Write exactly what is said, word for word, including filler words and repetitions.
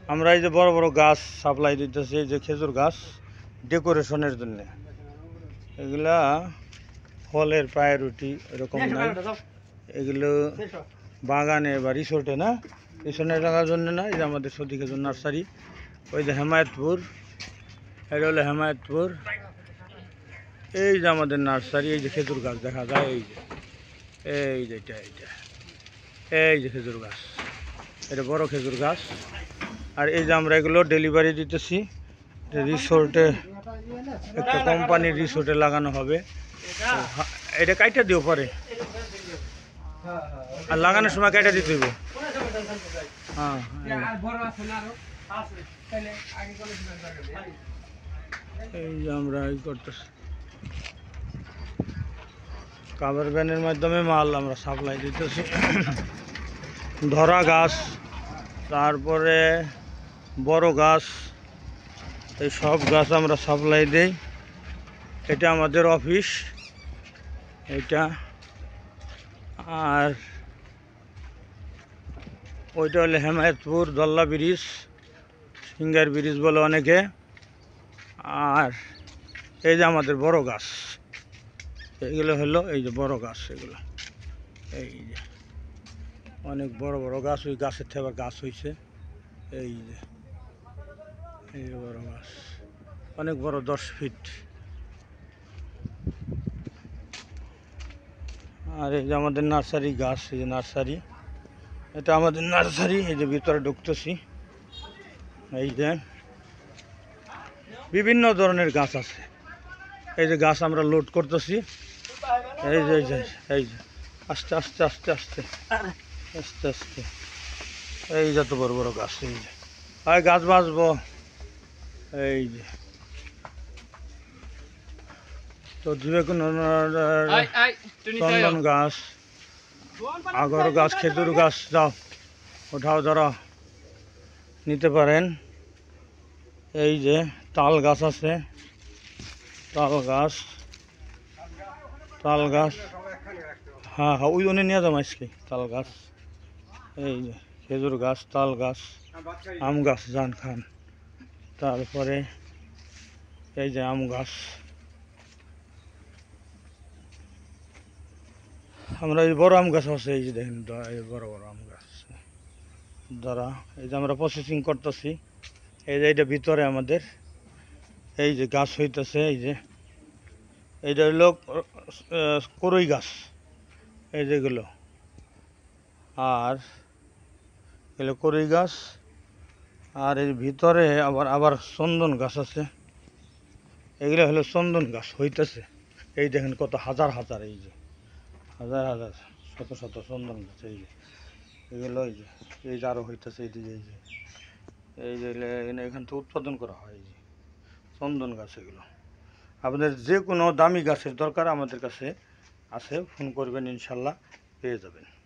আমরা এই যে বড় বড় গাছ সাপ্লাই দিতেছি, এই যে খেজুর গাছ ডেকোরেশনের জন্য। এগুলা ফলের প্রায়োরিটি এরকম নাই, এগুলো বাগানে বা রিসোর্টে না, রিসোর্টে লাগার জন্য না। এই যে আমাদের সতী খেজুর নার্সারি, ওই যে হেমায়তপুর, এটা হলো হেমায়তপুর। এই যে আমাদের নার্সারি, এই যে খেজুর গাছ দেখা যায়, এই যে এই যে এটা এইটা এই যে খেজুর গাছ, এটা বড় খেজুর গাছ। আর এই যে আমরা এগুলো ডেলিভারি দিতেছি রিসোর্টে, একটা কোম্পানির রিসোর্টে লাগানো হবে। এটা কাইটা দিও পরে, আর লাগানোর সময় কাইটা দিতে হইব। হ্যাঁ, এই যে আমরা এই করতেছি, কাভার ভ্যানের মাধ্যমে মাল আমরা সাপ্লাই দিতেছি। ধরা গাছ, তারপরে বড় গাছ, এই সব গাছ আমরা সাপ্লাই দেই। এটা আমাদের অফিস এটা, আর ওইটা হলো হেমায়তপুর দল্লা ব্রিজ, সিঙ্গার ব্রিজ বলে অনেকে। আর এই যে আমাদের বড় গাছ, এইগুলো হলো এই যে বড় গাছ, এগুলো এই যে অনেক বড় বড় গাছ, ওই গাছের থেকে আবার গাছ হয়েছে। এই যে এই বড় গাছ, অনেক বড়, দশ ফিট। আর এই যে আমাদের নার্সারি গাছ, এই যে নার্সারি, এটা আমাদের নার্সারি। এই যে ভিতরে ঢুকতেছি, এই যে বিভিন্ন ধরনের গাছ আছে। এই যে গাছ আমরা লোড করতেছি, এই যে এই যে এই যে আস্তে আস্তে আস্তে আস্তে আস্তে আস্তে এই যত বড় বড় গাছ, এই যে আর গাছ বাঁচবো। এই যে তো যে কোনো চন্দন গাছ, আগর গাছ, খেজুর গাছ, যাও ওঠাও, ধরো নিতে পারেন। এই যে তাল গাছ আছে, তাল গাছ, তাল গাছ, হ্যাঁ হ্যাঁ ওই জন্য নিয়ে যাবো আজকে। তাল গাছ, এই যে খেজুর গাছ, তাল গাছ, আম গাছ জান খান, তারপরে এই যে আম গাছ। আমরা এই বড় আম গাছ আছে, এই যে দেখেন এই বড় বড় আম গাছ দ্বারা এই যে আমরা প্রসেসিং করতেছি। এই যে এইটা ভিতরে আমাদের এই যে গাছ হইতেছে, এই যে এইটা হইল করই গাছ, এই যেগুলো, আর এগুলো করই গাছ। আর এর ভিতরে আবার আবার চন্দন গাছ আছে, এগুলো হলো চন্দন গাছ হইতেছে। এই দেখেন কত হাজার হাজার, এই যে হাজার হাজার শত শত চন্দন গাছ, এই যে এগুলো, এই যে এই যে আরও হইতেছে, এই যে এই যে এই যে এখান থেকে উৎপাদন করা হয়, এই যে চন্দন গাছ। এগুলো আপনাদের যে কোনো দামি গাছের দরকার আমাদের কাছে আছে, ফোন করবেন, ইনশাল্লাহ পেয়ে যাবেন।